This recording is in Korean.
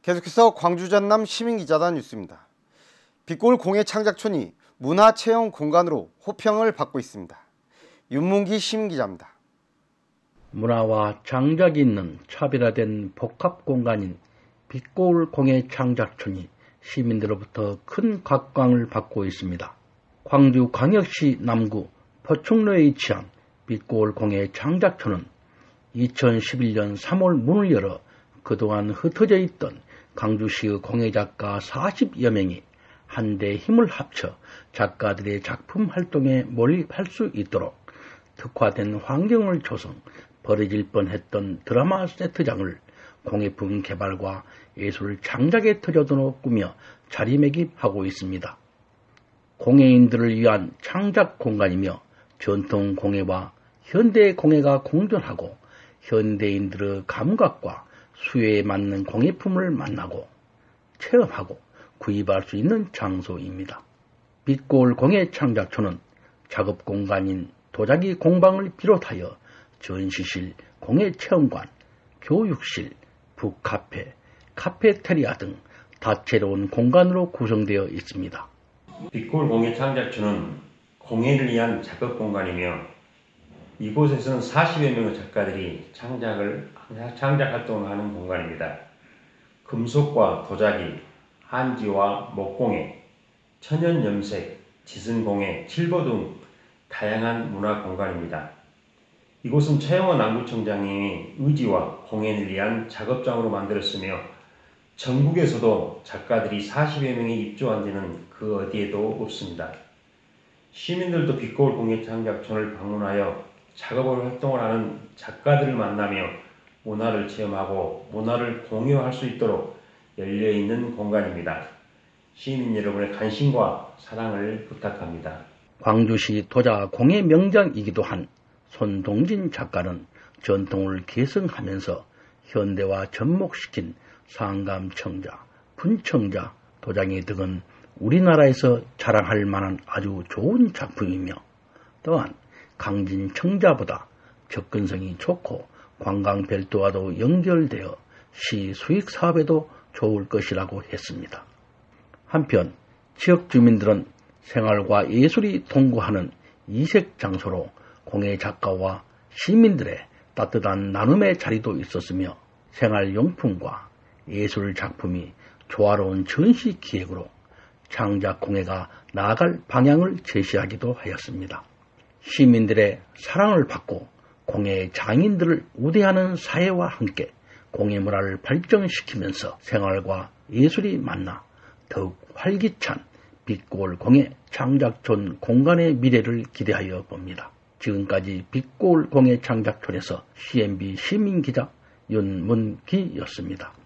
계속해서 광주 전남 시민기자단 뉴스입니다. 빛골 공예 창작촌이 문화체험 공간으로 호평을 받고 있습니다. 윤문기 시민기자입니다. 문화와 창작이 있는 차별화된 복합공간인 빛골 공예 창작촌이 시민들로부터 큰 각광을 받고 있습니다. 광주광역시 남구 포충로에 위치한 빛골 공예 창작촌은 2011년 3월 문을 열어 그동안 흩어져 있던 광주시의 공예작가 40여 명이 한데 힘을 합쳐 작가들의 작품 활동에 몰입할 수 있도록 특화된 환경을 조성, 버려질 뻔했던 드라마 세트장을 공예품 개발과 예술 창작의 터전으로 꾸며 자리매김하고 있습니다. 공예인들을 위한 창작 공간이며 전통 공예와 현대 공예가 공존하고 현대인들의 감각과 수요에 맞는 공예품을 만나고 체험하고 구입할 수 있는 장소입니다. 빛골 공예 창작촌은 작업 공간인 도자기 공방을 비롯하여 전시실, 공예체험관, 교육실, 북카페, 카페테리아 등 다채로운 공간으로 구성되어 있습니다. 빛골 공예 창작촌은 공예를 위한 작업 공간이며 이곳에서는 40여 명의 작가들이 창작 활동을 하는 공간입니다. 금속과 도자기, 한지와 목공예, 천연염색, 지승공예, 칠보 등 다양한 문화 공간입니다. 이곳은 최영원 남구청장님이 의지와 공예를 위한 작업장으로 만들었으며 전국에서도 작가들이 40여 명이 입주한 데는 그 어디에도 없습니다. 시민들도 빛골 공예 창작촌을 방문하여 작업을 활동을 하는 작가들을 만나며 문화를 체험하고 문화를 공유할 수 있도록 열려있는 공간입니다. 시민 여러분의 관심과 사랑을 부탁합니다. 광주시 도자 공예 명장이기도 한 손동진 작가는 전통을 계승하면서 현대화 접목시킨 상감청자, 분청자, 도자기 등은 우리나라에서 자랑할 만한 아주 좋은 작품이며 또한 강진청자보다 접근성이 좋고 관광 별도와도 연결되어 시 수익 사업에도 좋을 것이라고 했습니다. 한편 지역 주민들은 생활과 예술이 동거하는 이색 장소로 공예 작가와 시민들의 따뜻한 나눔의 자리도 있었으며 생활용품과 예술 작품이 조화로운 전시 기획으로 창작 공예가 나아갈 방향을 제시하기도 하였습니다. 시민들의 사랑을 받고 공예 장인들을 우대하는 사회와 함께 공예 문화를 발전시키면서 생활과 예술이 만나 더욱 활기찬 빛골 공예 창작촌 공간의 미래를 기대하여 봅니다. 지금까지 빛골 공예 창작촌에서 CNB 시민기자 윤문기였습니다.